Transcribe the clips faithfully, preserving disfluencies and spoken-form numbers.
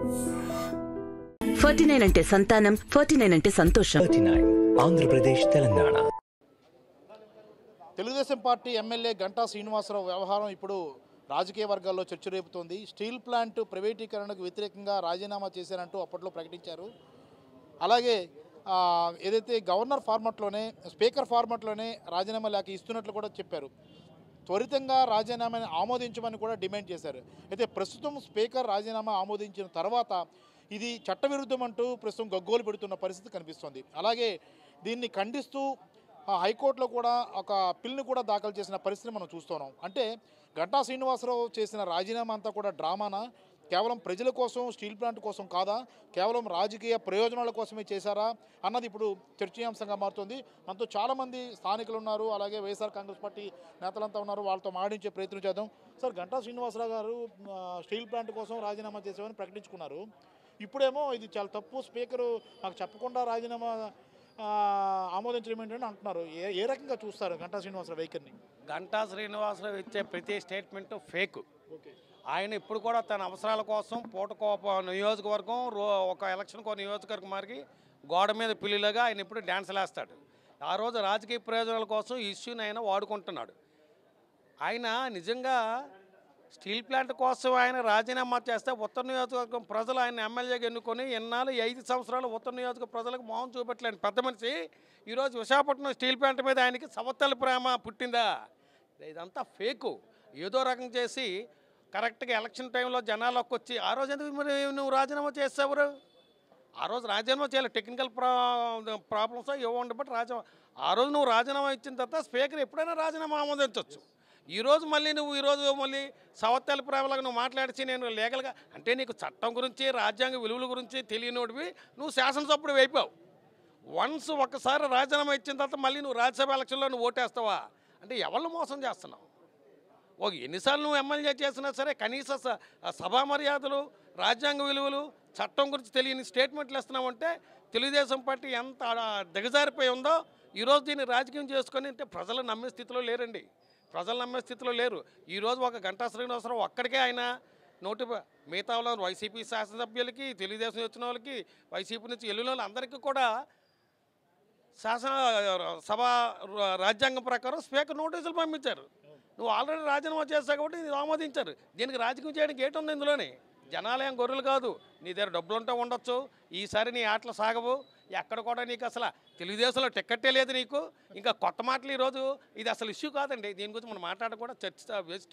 Forty nine అంటే సంతానం, forty nine అంటే సంతోషం. ఆంధ్రప్రదేశ్, తెలంగాణ. తెలుగుదేశం పార్టీ ఎమ్మెల్యే గంటా శ్రీనివాసరావు వ్యవహారం ఇప్పుడు రాజకీయ వర్గాల్లో చర్చ రేపుతోంది. స్టీల్ ప్లాంట్ ప్రైవేటీకరణకు వ్యతిరేకంగా రాజీనామా చేశారంటూ అప్పట్లో ప్రకటించారు. అలాగే ఏదైతే గవర్నర్ ఫార్మాట్లోనే, స్పీకర్ ఫార్మాట్లోనే రాజీనామా లేఖ ఇస్తున్నట్లు కూడా చెప్పారు. త్వరితంగా రాజీనామాని ఆమోదించమని కూడా డిమాండ్ చేశారు. అయితే ప్రస్తుతం స్పీకర్ రాజీనామా ఆమోదించిన తర్వాత ఇది చట్టవిరుద్ధం అంటూ ప్రస్తుతం గగ్గోలు పెడుతున్న పరిస్థితి కనిపిస్తోంది. అలాగే దీన్ని ఖండిస్తూ హైకోర్టులో కూడా ఒక పిల్ని కూడా దాఖలు చేసిన పరిస్థితి మనం చూస్తున్నాం. అంటే గంటా శ్రీనివాసరావు చేసిన రాజీనామా అంతా కూడా డ్రామానా, కేవలం ప్రజల కోసం, స్టీల్ ప్లాంట్ కోసం కాదా, కేవలం రాజకీయ ప్రయోజనాల కోసమే చేశారా అన్నది ఇప్పుడు చర్చనీయాంశంగా మారుతుంది. మనతో చాలామంది స్థానికులు ఉన్నారు, అలాగే వైఎస్ఆర్ కాంగ్రెస్ పార్టీ నేతలంతా ఉన్నారు. వాళ్ళతో మాట్లాడించే ప్రయత్నం చేద్దాం. సార్, గంటా శ్రీనివాసరావు గారు స్టీల్ ప్లాంట్ కోసం రాజీనామా చేసామని ప్రకటించుకున్నారు. ఇప్పుడేమో ఇది చాలా తప్పు, స్పీకరు నాకు చెప్పకుండా రాజీనామా ఆమోదించడం ఏంటని అంటున్నారు. ఏ ఏ రకంగా చూస్తారు గంటా శ్రీనివాసరావు వైఖరిని? గంటా శ్రీనివాసరావు ఇచ్చే ప్రతి స్టేట్మెంట్ ఫేక్. ఆయన ఇప్పుడు కూడా తన అవసరాల కోసం పూటకో నియోజకవర్గం, ఒక ఎలక్షన్కో నియోజకవర్గం మారికి గోడ మీద పిల్లిలాగా ఆయన ఇప్పుడు డ్యాన్స్లు వేస్తాడు. ఆ రోజు రాజకీయ ప్రయోజనాల కోసం ఈ ఇష్యూని ఆయన వాడుకుంటున్నాడు. ఆయన నిజంగా స్టీల్ ప్లాంట్ కోసం ఆయన రాజీనామా చేస్తే ఉత్తర నియోజకవర్గం ప్రజలు ఆయన ఎమ్మెల్యేగా ఎన్నుకొని ఎన్నాళ్ళు ఐదు సంవత్సరాలు ఉత్తర నియోజక ప్రజలకు మోహం చూపెట్టలేని పెద్ద మనిషి ఈరోజు విశాఖపట్నం స్టీల్ ప్లాంట్ మీద ఆయనకి సవత్తల ప్రేమ పుట్టిందా? ఇదంతా ఫేకు. ఏదో రకం చేసి కరెక్ట్గా ఎలక్షన్ టైంలో జనాలకు వచ్చి ఆ రోజు ఎందుకు మరి నువ్వు రాజీనామా చేసేవారు? ఆ రోజు రాజీనామా చేయాలి, టెక్నికల్ ప్రా ప్రాబ్లమ్స్ ఇవ్వండి. బట్ రాజీనామా ఆ రోజు నువ్వు రాజీనామా ఇచ్చిన తర్వాత స్పీకర్ ఎప్పుడైనా రాజీనామా ఆమోదించవచ్చు. ఈరోజు మళ్ళీ నువ్వు ఈరోజు మళ్ళీ సవత్తల ప్రేమలాగా నువ్వు మాట్లాడిచి నేను లీగల్గా అంటే నీకు చట్టం గురించి, రాజ్యాంగ విలువల గురించి తెలియనోడివి నువ్వు శాసనసభ్యుడు అయిపోయావు. వన్స్ ఒక్కసారి రాజీనామా ఇచ్చిన తర్వాత మళ్ళీ నువ్వు రాజ్యసభ ఎలక్షన్లో నువ్వు ఓటేస్తావా? అంటే ఎవరిని మోసం చేస్తున్నావు? ఒక ఎన్నిసార్లు నువ్వు ఎమ్మెల్యే చేసినా సరే కనీస సభా మర్యాదలు, రాజ్యాంగ విలువలు, చట్టం గురించి తెలియని స్టేట్మెంట్లు ఇస్తున్నామంటే తెలుగుదేశం పార్టీ ఎంత దిగజారిపోయి ఉందో ఈరోజు దీన్ని రాజకీయం చేసుకొని అంటే ప్రజలు నమ్మే స్థితిలో లేరండి. ప్రజలు నమ్మే స్థితిలో లేరు. ఈరోజు ఒక గంటా శ్రీనివాసరావు ఒక్కడికే ఆయన నోటి మిగతా వాళ్ళు వైసీపీ శాసనసభ్యులకి, తెలుగుదేశం వచ్చిన వాళ్ళకి, వైసీపీ నుంచి వెళ్ళిన వాళ్ళు అందరికీ కూడా శాసన సభ రాజ్యాంగం ప్రకారం స్పీకర్ నోటీసులు పంపించారు. నువ్వు ఆల్రెడీ రాజీనామా చేస్తావు కాబట్టి ఇది ఆమోదించారు. దీనికి రాజకీయం చేయడానికి ఏటుంది ఇందులోని? జనాలయం గొర్రెలు కాదు. నీ దగ్గర డబ్బులు ఉంటే ఉండొచ్చు, ఈసారి నీ ఆటలు సాగవు. ఎక్కడ కూడా నీకు అసలు తెలుగుదేశంలో టిక్కెట్టే లేదు నీకు. ఇంకా కొత్త మాటలు ఈరోజు ఇది అసలు ఇష్యూ కాదండి. దీని గురించి మనం మాట్లాడడం కూడా చర్చ వేస్ట్.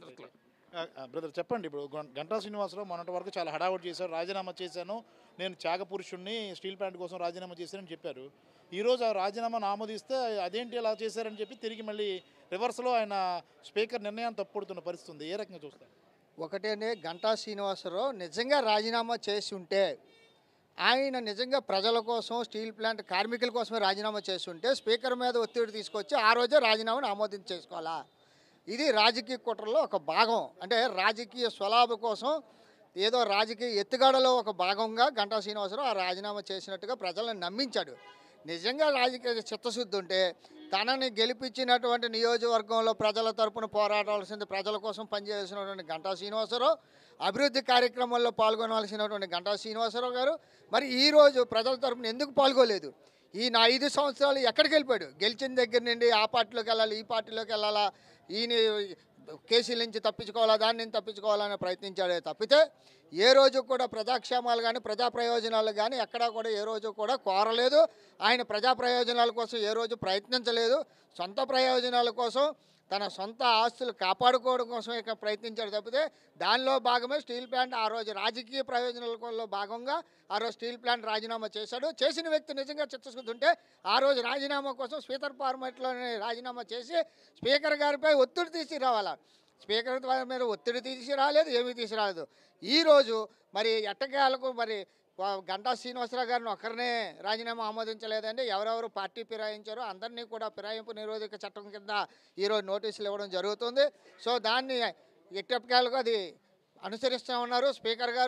బ్రదర్ చెప్పండి, ఇప్పుడు గంటా శ్రీనివాసరావు మొన్నటి వరకు చాలా హడావుడి చేశారు. రాజీనామా చేశాను, నేను త్యాగ పురుషుణ్ణి, స్టీల్ ప్లాంట్ కోసం రాజీనామా చేశానని చెప్పారు. ఈరోజు ఆ రాజీనామాను ఆమోదిస్తే అదేంటి అలా చేశారని చెప్పి తిరిగి మళ్ళీ రివర్స్లో ఆయన స్పీకర్ నిర్ణయాన్ని తప్పుడుతున్న పరిస్థితి ఉంది. ఏ రకంగా చూస్తారు? ఒకటేనే గంటా శ్రీనివాసరావు నిజంగా రాజీనామా చేసి ఉంటే, ఆయన నిజంగా ప్రజల కోసం, స్టీల్ ప్లాంట్ కార్మికుల కోసమే రాజీనామా చేసి ఉంటే స్పీకర్ మీద ఒత్తిడి తీసుకొచ్చి ఆ రోజే రాజీనామాను ఆమోదించేసుకోవాలా? ఇది రాజకీయ కుట్రలో ఒక భాగం. అంటే రాజకీయ స్వలాభ కోసం ఏదో రాజకీయ ఎత్తుగడలో ఒక భాగంగా గంటా శ్రీనివాసరావు ఆ రాజీనామా చేసినట్టుగా ప్రజలను నమ్మించాడు. నిజంగా రాజకీయ చిత్తశుద్ధి ఉంటే తనని గెలిపించినటువంటి నియోజకవర్గంలో ప్రజల తరపున పోరాడాల్సింది, ప్రజల కోసం పనిచేసినటువంటి గంటా శ్రీనివాసరావు, అభివృద్ధి కార్యక్రమాల్లో పాల్గొనవలసినటువంటి గంటా శ్రీనివాసరావు గారు మరి ఈరోజు ప్రజల తరపున ఎందుకు పాల్గొలేదు? ఈ నా ఐదు సంవత్సరాలు ఎక్కడికి వెళ్ళిపోయాడు? గెలిచిన దగ్గర నుండి ఆ పార్టీలోకి వెళ్ళాలి, ఈ పార్టీలోకి వెళ్ళాలా, ఈయన కేసుల నుంచి తప్పించుకోవాలా, దాని నుంచి తప్పించుకోవాలని ప్రయత్నించాడే తప్పితే ఏ రోజు కూడా ప్రజాక్షేమాలు కానీ, ప్రజా ప్రయోజనాలు కానీ ఎక్కడా కూడా ఏ రోజు కూడా కోరలేదు. ఆయన ప్రజా ప్రయోజనాల కోసం ఏ రోజు ప్రయత్నించలేదు. సొంత ప్రయోజనాల కోసం, తన సొంత ఆస్తులు కాపాడుకోవడం కోసం ఇక ప్రయత్నించాడు తప్పితే దానిలో భాగమే స్టీల్ ప్లాంట్ ఆ రోజు రాజకీయ ప్రయోజనాలలో భాగంగా ఆ రోజు స్టీల్ ప్లాంట్ రాజీనామా చేశాడు. చేసిన వ్యక్తి నిజంగా చిత్తశుద్ధి ఉంటే ఆ రోజు రాజీనామా కోసం స్పీకర్ ఫార్మాట్లోనే రాజీనామా చేసి స్పీకర్ గారిపై ఒత్తిడి తీసుకురావాలా. స్పీకర్ మీద ఒత్తిడి తీసుకురాలేదు, ఏమీ తీసుకురాలేదు. ఈరోజు మరి ఎట్టకేలకు మరి గంటా శ్రీనివాసరావు గారిని ఒక్కరినే రాజీనామా ఆమోదించలేదండి. ఎవరెవరు పార్టీ ఫిరాయించారో అందరినీ కూడా ఫిరాయింపు నిరోధక చట్టం కింద ఈరోజు నోటీసులు ఇవ్వడం జరుగుతుంది. సో దాన్ని ఎట్టకేలకు అది అనుసరిస్తూ ఉన్నారు స్పీకర్ గారు.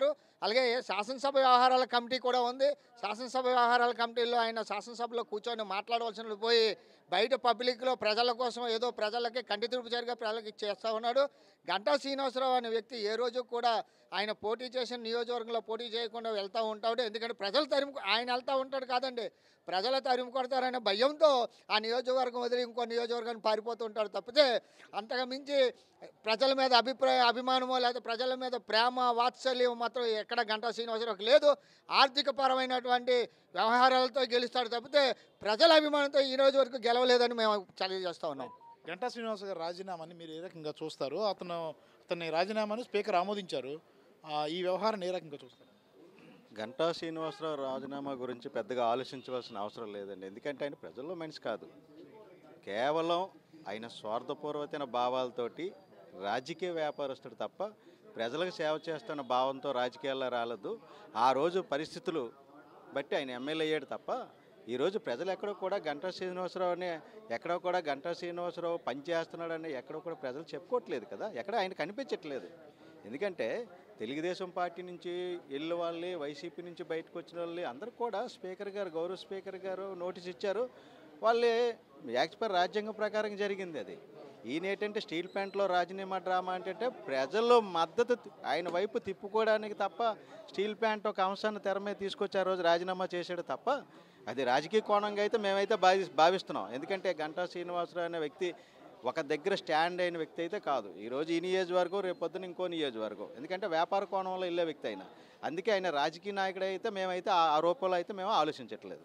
అలాగే శాసనసభ వ్యవహారాల కమిటీ కూడా ఉంది. శాసనసభ వ్యవహారాల కమిటీలో ఆయన శాసనసభలో కూర్చొని మాట్లాడవలసిన పోయి బయట పబ్లిక్లో ప్రజల కోసం ఏదో ప్రజలకి కంటి తుడుపుచారుగా ప్రజలకి చేస్తూ ఉన్నాడు. గంటా శ్రీనివాసరావు అనే వ్యక్తి ఏ రోజు కూడా ఆయన పోటీ చేసిన నియోజకవర్గంలో పోటీ చేయకుండా వెళ్తూ ఉంటాడు. ఎందుకంటే ప్రజలు తరిమి ఆయన వెళ్తూ ఉంటాడు కాదండి, ప్రజలు తరిమి కొడతారనే భయంతో ఆ నియోజకవర్గం వదిలి ఇంకో నియోజకవర్గాన్ని పారిపోతూ ఉంటాడు తప్పితే అంతగా మించి ప్రజల మీద అభిప్రాయ అభిమానమో లేకపోతే ప్రజల మీద ప్రేమ వాత్సల్యం మాత్రం ఎక్కడ గంటా శ్రీనివాసరావుకి లేదు. ఆర్థిక పరమైనటువంటి వ్యవహారాలతో గెలుస్తాడు తప్పితే ప్రజల అభిమానంతో ఈ రోజు వరకు గెలవలేదని మేము తెలియజేస్తూ ఉన్నాం. గంటా శ్రీనివాస గారి రాజీనామాని మీరు ఏ రకంగా చూస్తారు? అతను అతని రాజీనామాను స్పీకర్ ఆమోదించారు. ఈ వ్యవహారాన్ని ఏ రకంగా చూస్తారు? గంటా శ్రీనివాసరావు రాజీనామా గురించి పెద్దగా ఆలోచించవలసిన అవసరం లేదండి. ఎందుకంటే ఆయన ప్రజల్లో మనిషి కాదు. కేవలం ఆయన స్వార్థపూర్వకమైన భావాలతోటి రాజకీయ వ్యాపారస్తుడు తప్ప ప్రజలకు సేవ చేస్తున్న భావంతో రాజకీయాల్లో రాలేదు. ఆ రోజు పరిస్థితులు బట్టి ఆయన ఎమ్మెల్యే అయ్యాడు తప్ప ఈరోజు ప్రజలు ఎక్కడో కూడా గంటా శ్రీనివాసరావుని ఎక్కడో కూడా గంటా శ్రీనివాసరావు పనిచేస్తున్నాడని ఎక్కడో కూడా ప్రజలు చెప్పుకోవట్లేదు కదా, ఎక్కడ ఆయన కనిపించట్లేదు. ఎందుకంటే తెలుగుదేశం పార్టీ నుంచి వెళ్ళిన వాళ్ళే, వైసీపీ నుంచి బయటకు వచ్చిన వాళ్ళే అందరూ కూడా స్పీకర్ గారు, గౌరవ స్పీకర్ గారు నోటీస్ ఇచ్చారు. వాళ్ళే యాక్ట్ పర్ రాజ్యాంగం ప్రకారం జరిగింది అది. ఈయన ఏంటంటే స్టీల్ ప్లాంట్లో రాజీనామా డ్రామా అంటే ప్రజల్లో మద్దతు ఆయన వైపు తిప్పుకోవడానికి తప్ప స్టీల్ ప్లాంట్ ఒక అంశాన్ని తెర మీద తీసుకొచ్చి ఆ రోజు రాజీనామా చేశాడు తప్ప అది రాజకీయ కోణంగా అయితే మేమైతే భావి భావిస్తున్నాం. ఎందుకంటే గంటా శ్రీనివాసరావు అనే వ్యక్తి ఒక దగ్గర స్టాండ్ అయిన వ్యక్తి అయితే కాదు. ఈరోజు ఈ నియోజకవర్గం, రేపు పొద్దున ఇంకో నియోజకవర్గం. ఎందుకంటే వ్యాపార కోణంలో వెళ్ళే వ్యక్తి అయినా, అందుకే ఆయన రాజకీయ నాయకుడు అయితే మేమైతే ఆ రూపంలో అయితే మేము ఆలోచించట్లేదు.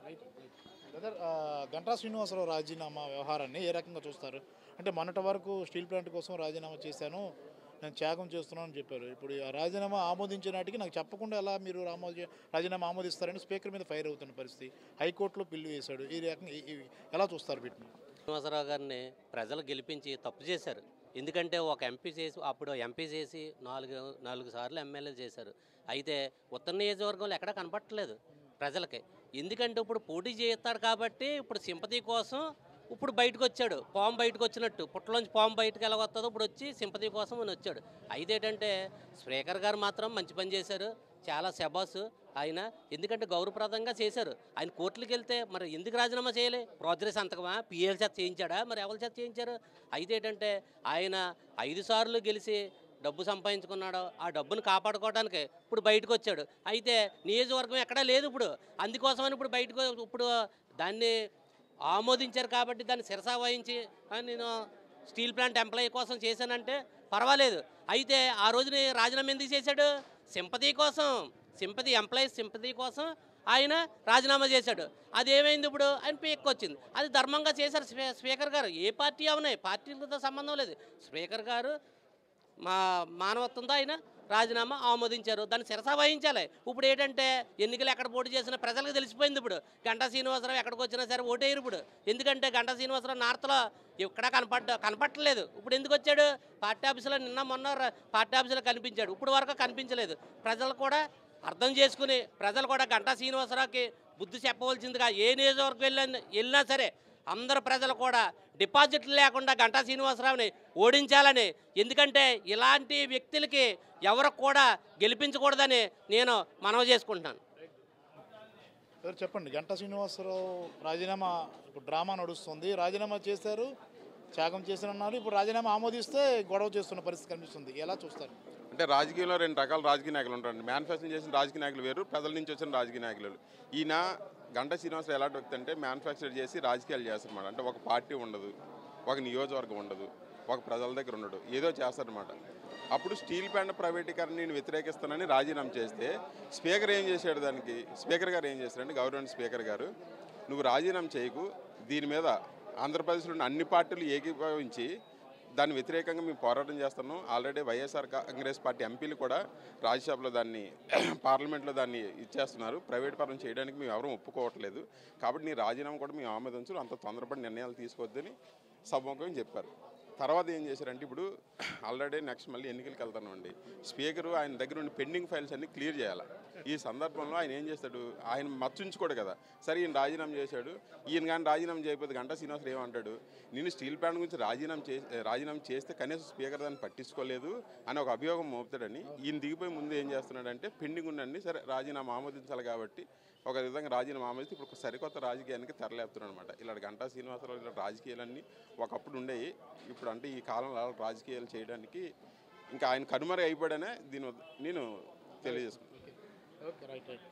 గంటా శ్రీనివాసరావు రాజీనామా వ్యవహారాన్ని ఏ రకంగా చూస్తారు? అంటే మొన్నటి వరకు స్టీల్ ప్లాంట్ కోసం రాజీనామా చేశాను, నేను త్యాగం చేస్తున్నాను అని చెప్పారు. ఇప్పుడు ఆ రాజీనామా ఆమోదించే నాటికి నాకు చెప్పకుండా ఎలా మీరు రామోజీ రాజీనామా ఆమోదిస్తారని స్పీకర్ మీద ఫైర్ అవుతున్న పరిస్థితి. హైకోర్టులో బిల్లు వేశాడు. ఈ రకంగా ఎలా చూస్తారు వీటిని? శ్రీనివాసరావు గారిని ప్రజలు గెలిపించి తప్పు చేశారు. ఎందుకంటే ఒక ఎంపీ చేసి అప్పుడు ఎంపీ చేసి నాలుగు నాలుగు సార్లు ఎమ్మెల్యే చేశారు. అయితే ఉత్తర నియోజకవర్గంలో ఎక్కడా కనపట్టలేదు ప్రజలకి. ఎందుకంటే ఇప్పుడు పోటీ చేస్తాడు కాబట్టి ఇప్పుడు సింపతి కోసం ఇప్పుడు బయటకు వచ్చాడు. పాము బయటకు వచ్చినట్టు పుట్టలోంచి పాము బయటకు ఎలా వస్తుందో ఇప్పుడు వచ్చి సింపతి కోసం అని వచ్చాడు. అయితే ఏంటంటే స్పీకర్ గారు మాత్రం మంచి పని చేశారు, చాలా శబాసు ఆయన. ఎందుకంటే గౌరవప్రదంగా చేశారు. ఆయన కోర్టులకు వెళ్తే మరి ఎందుకు రాజీనామా చేయలే? ప్రోజరీ సంతకమా, పిఎల్ చేత చేయించాడా, మరి ఎవరి చేత చేయించారు? అయితే ఏంటంటే ఆయన ఐదు సార్లు గెలిచి డబ్బు సంపాదించుకున్నాడు. ఆ డబ్బును కాపాడుకోవడానికి ఇప్పుడు బయటకు వచ్చాడు. అయితే నియోజకవర్గం ఎక్కడా లేదు ఇప్పుడు. అందుకోసమని ఇప్పుడు బయటకు ఇప్పుడు దాన్ని ఆమోదించారు కాబట్టి దాన్ని శిరసా వహించి నేను స్టీల్ ప్లాంట్ ఎంప్లాయీ కోసం చేశానంటే పర్వాలేదు. అయితే ఆ రోజుని రాజీనామా ఎందుకు చేశాడు? సింపతి కోసం, సింపతి ఎంప్లాయీస్ సింపతి కోసం ఆయన రాజీనామా చేశాడు. అది ఏమైంది? ఇప్పుడు ఆయన పీక్ వచ్చింది. అది ధర్మంగా చేశారు స్పీకర్ గారు. ఏ పార్టీ అవునాయి, పార్టీలతో సంబంధం లేదు. స్పీకర్ గారు మా మానవత్వంతో ఆయన రాజీనామా ఆమోదించారు, దాన్ని శిరసా వహించాలి. ఇప్పుడు ఏంటంటే ఎన్నికలు ఎక్కడ పోటీ చేసినా ప్రజలకు తెలిసిపోయింది. ఇప్పుడు గంటా శ్రీనివాసరావు ఎక్కడికి వచ్చినా సరే ఓటేయరు ఇప్పుడు. ఎందుకంటే గంటా శ్రీనివాసరావు నార్త్లో ఎక్కడ కనపడ్డ కనపట్టలేదు. ఇప్పుడు ఎందుకు వచ్చాడు? పార్టీ ఆఫీసులో నిన్న మొన్న పార్టీ ఆఫీసులో కనిపించాడు, ఇప్పుడు వరకు కనిపించలేదు. ప్రజలు కూడా అర్థం చేసుకుని ప్రజలు కూడా గంటా శ్రీనివాసరావుకి బుద్ధి చెప్పవలసిందిగా ఏ నియోజకవర్గం వెళ్ళినా వెళ్ళినా సరే అందరు ప్రజలు కూడా డిపాజిట్లు లేకుండా గంటా శ్రీనివాసరావుని ఓడించాలని, ఎందుకంటే ఇలాంటి వ్యక్తులకి ఎవరికి కూడా గెలిపించకూడదని నేను మనవి చేసుకుంటున్నాను. సార్ చెప్పండి, గంటా శ్రీనివాసరావు రాజీనామా ఇప్పుడు డ్రామా నడుస్తుంది. రాజీనామా చేశారు, త్యాగం చేశారన్నారు. ఇప్పుడు రాజీనామా ఆమోదిస్తే గొడవ చేస్తున్న పరిస్థితి కనిపిస్తుంది. ఎలా చూస్తారు? అంటే రాజకీయంలో రెండు రకాల రాజకీయ నాయకులు ఉంటారండి. మేనిఫెస్టో చేసిన రాజకీయ నాయకులు వేరు, ప్రజల నుంచి వచ్చిన రాజకీయ నాయకులు. ఈయన గంటా శ్రీనివాసరావు ఎలాంటి వ్యక్తి అంటే మ్యానుఫ్యాక్చర్ చేసి రాజకీయాలు చేస్తారన్నమాట. అంటే ఒక పార్టీ ఉండదు, ఒక నియోజకవర్గం ఉండదు, ఒక ప్రజల దగ్గర ఉండడు, ఏదో చేస్తారనమాట. అప్పుడు స్టీల్ ప్లాంట్ ప్రైవేటీకరణ నేను వ్యతిరేకిస్తానని రాజీనామా చేస్తే స్పీకర్ ఏం చేశాడు? దానికి స్పీకర్ గారు ఏం చేశారంటే, గవర్నమెంట్ స్పీకర్ గారు నువ్వు రాజీనామా చేయకు, దీని మీద ఆంధ్రప్రదేశ్లో ఉన్న అన్ని పార్టీలు ఏకీభవించి దాని వ్యతిరేకంగా మేము పోరాటం చేస్తున్నాం. ఆల్రెడీ వైఎస్ఆర్ కాంగ్రెస్ పార్టీ ఎంపీలు కూడా రాజ్యసభలో దాన్ని పార్లమెంట్లో దాన్ని ఇచ్చేస్తున్నారు. ప్రైవేట్ పరం చేయడానికి మేము ఎవరూ ఒప్పుకోవట్లేదు. కాబట్టి నీ రాజీనామా కూడా మేము ఆమోదించు, అంత తొందరపడి నిర్ణయాలు తీసుకోవద్దని సభముఖంగా చెప్పారు. తర్వాత ఏం చేశారంటే, ఇప్పుడు ఆల్రెడీ నెక్స్ట్ మళ్ళీ ఎన్నికలకు వెళ్తామండి. స్పీకరు ఆయన దగ్గర ఉండి పెండింగ్ ఫైల్స్ అన్నీ క్లియర్ చేయాలి. ఈ సందర్భంలో ఆయన ఏం చేస్తాడు, ఆయన మచ్చుంచుకోడు కదా. సరే ఈయన రాజీనామా చేశాడు, ఈయన కానీ రాజీనామా చేయకపోతే గంటా శ్రీనివాసరావు ఏమంటాడు, నేను స్టీల్ ప్లాంట్ గురించి రాజీనామా చే రాజీనామా చేస్తే కనీసం స్పీకర్ దాన్ని పట్టించుకోలేదు అని ఒక అభియోగం మోపుతాడని ఈయన దిగిపోయి ముందు ఏం చేస్తున్నాడంటే పెండింగ్ ఉండండి, సరే రాజీనామా ఆమోదించాలి కాబట్టి ఒక విధంగా రాజీనామా ఆమోదిస్తే ఇప్పుడు ఒక సరికొత్త రాజకీయానికి తెరలేపుతున్నాడు అనమాట. ఇలాంటి గంటా శ్రీనివాసరావు ఇలా రాజకీయాలన్నీ ఒకప్పుడు ఉండేవి, ఇప్పుడు అంటే ఈ కాలంలో రాజకీయాలు చేయడానికి ఇంకా ఆయన కనుమరుగు అయిపోయాడనే దీని నేను తెలియజేసుకున్నాను. Okay, right right.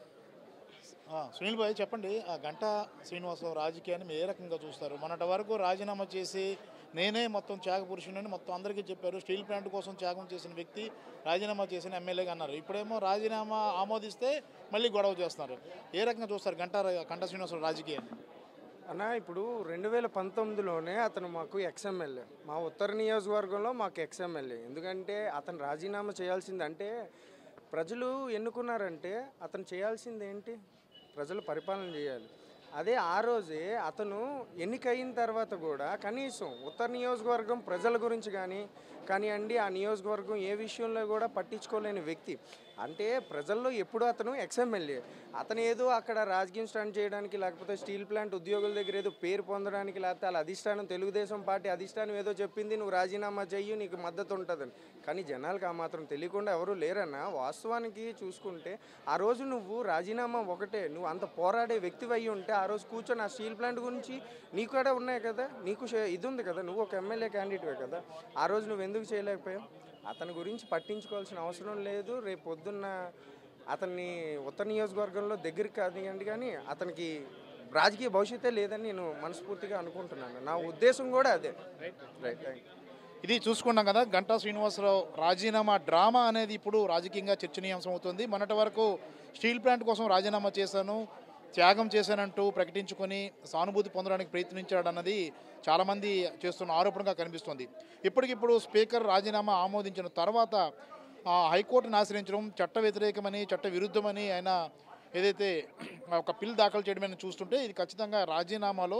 సునీల్ భాయ్ చెప్పండి, ఆ గంటా శ్రీనివాసరావు రాజకీయాన్ని మీరు ఏ రకంగా చూస్తారు? మొన్నటి వరకు రాజీనామా చేసి నేనే మొత్తం త్యాగ పురుషుని మొత్తం అందరికీ చెప్పారు, స్టీల్ ప్లాంట్ కోసం త్యాగం చేసిన వ్యక్తి రాజీనామా చేసిన ఎమ్మెల్యేగా అన్నారు. ఇప్పుడేమో రాజీనామా ఆమోదిస్తే మళ్ళీ గొడవ చేస్తున్నారు. ఏ రకంగా చూస్తారు గంటా గంటా శ్రీనివాసరావు రాజకీయాన్ని? అన్న ఇప్పుడు రెండు వేల పంతొమ్మిదిలోనే అతను మాకు ఎక్స్ఎమ్మెల్యే, మా ఉత్తర నియోజకవర్గంలో మాకు ఎక్స్ఎమ్మెల్యే. ఎందుకంటే అతను రాజీనామా చేయాల్సిందంటే ప్రజలు ఎన్నుకున్నారంటే అతను చేయాల్సింది ఏంటి, ప్రజలు పరిపాలన చేయాలి. అదే ఆ రోజే అతను ఎన్నికయిన తర్వాత కూడా కనీసం ఉత్తర నియోజకవర్గం ప్రజల గురించి కానీ కానివ్వండి, ఆ నియోజకవర్గం ఏ విషయంలో కూడా పట్టించుకోలేని వ్యక్తి. అంటే ప్రజల్లో ఎప్పుడు అతను ఎక్స్ఎమ్మెల్యే, అతను ఏదో అక్కడ రాజకీయం స్టాండ్ చేయడానికి లేకపోతే స్టీల్ ప్లాంట్ ఉద్యోగుల దగ్గర ఏదో పేరు పొందడానికి లేకపోతే వాళ్ళ అధిష్టానం తెలుగుదేశం పార్టీ అధిష్టానం ఏదో చెప్పింది నువ్వు రాజీనామా చెయ్యి నీకు మద్దతు ఉంటుందని. కానీ జనాలకు ఆ మాత్రం తెలియకుండా ఎవరు లేరన్న. వాస్తవానికి చూసుకుంటే ఆ రోజు నువ్వు రాజీనామా ఒకటే, నువ్వు అంత పోరాడే వ్యక్తి అయ్యి ఉంటే ఆ రోజు కూర్చొని ఆ స్టీల్ ప్లాంట్ గురించి నీకు కూడా ఉన్నాయి కదా, నీకు ఇది ఉంది కదా, నువ్వు ఒక ఎమ్మెల్యే క్యాండిడేట్వే కదా, ఆ రోజు నువ్వు ఎందుకు చేయలేకపోయావు? అతని గురించి పట్టించుకోవాల్సిన అవసరం లేదు. రేపు పొద్దున్న అతన్ని ఉత్తర నియోజకవర్గంలో దగ్గరికి కానివ్వండి కానీ అతనికి రాజకీయ భవిష్యత్తే లేదని నేను మనస్ఫూర్తిగా అనుకుంటున్నాను. నా ఉద్దేశం కూడా అదే. రైట్. ఇది చూసుకున్నాం కదా, గంటా శ్రీనివాసరావు రాజీనామా డ్రామా అనేది ఇప్పుడు రాజకీయంగా చర్చనీయాంశం అవుతుంది. మొన్నటి వరకు స్టీల్ ప్లాంట్ కోసం రాజీనామా చేశాను, త్యాగం చేశానంటూ ప్రకటించుకొని సానుభూతి పొందడానికి ప్రయత్నించాడన్నది చాలామంది చేస్తున్న ఆరోపణగా కనిపిస్తుంది. ఇప్పటికిప్పుడు స్పీకర్ రాజీనామా ఆమోదించిన తర్వాత హైకోర్టును ఆశ్రయించడం చట్ట వ్యతిరేకమని చట్ట విరుద్ధమని ఆయన ఏదైతే ఒక పిల్ దాఖలు చేయడమని చూస్తుంటే ఇది ఖచ్చితంగా రాజీనామాలో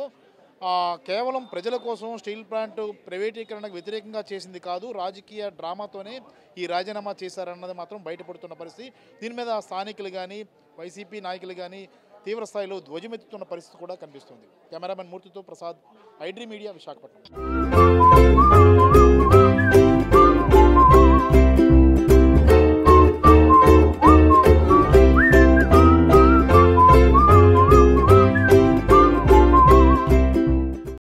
కేవలం ప్రజల కోసం స్టీల్ ప్లాంట్ ప్రైవేటీకరణకు వ్యతిరేకంగా చేసింది కాదు, రాజకీయ డ్రామాతోనే ఈ రాజీనామా చేశారన్నది మాత్రం బయటపడుతున్న పరిస్థితి. దీని మీద స్థానికులు కానీ వైసీపీ నాయకులు కానీ తీవ్ర స్థాయిలో ధ్వజమెత్తుతున్న పరిస్థితి కూడా కనిపిస్తుంది. కెమెరామెన్ మూర్తితో ప్రసాద్, ఐడ్రీ మీడియా, విశాఖపట్నం.